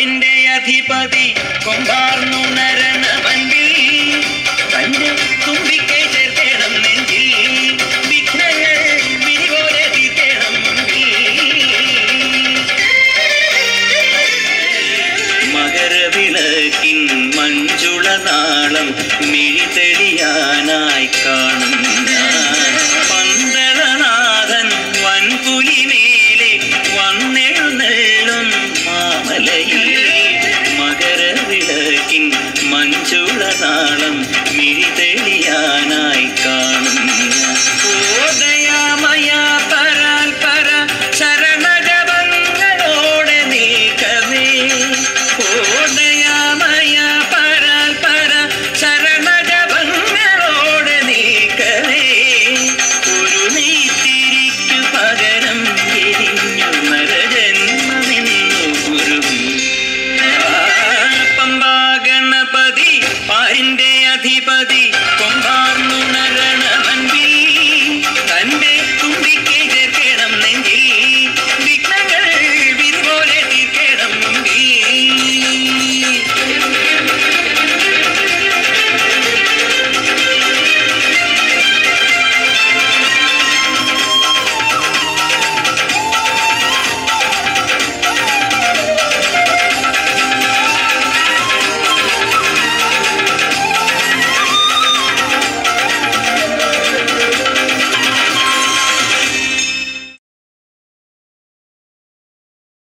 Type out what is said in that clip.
പാരിന്റെ അധിപതി കൊമ്പാർന്നുണരണ മൻപിൽ തന്റെ തുമ്പിക്കൈ ചേർത്തേണം നെഞ്ചിൽ വിഘ്നങ്ങൾ വിരിപോലെ തീർത്തേണം മകരവിളക്കിൻ മഞ്ജുള നാളം മിഴി തെളിയാനായി കാണും പന്തളനാഥൻ വൻപുലിമേലെ വന്നെഴുന്നള്ളും മാമലയിൽ മകരവിളക്കിൻ മഞ്ജുള നാളം മിഴി തെളിയാനായി കാണും ഓദയാമയ പരാൽ പര ശരണജപങ്ങളോടെ നിൽക്കവേ ഓദയാമയ പരാൽ പര ശരണജപങ്ങളോടെ നിൽക്കവേ ഒരു നെയ്ത്തിരിക്കു പകരം എരിഞ്ഞു നരജന്മമെന്നു ഗുരുവും പമ്പാ ഗണപതി പാരിന്റെ അധിപതി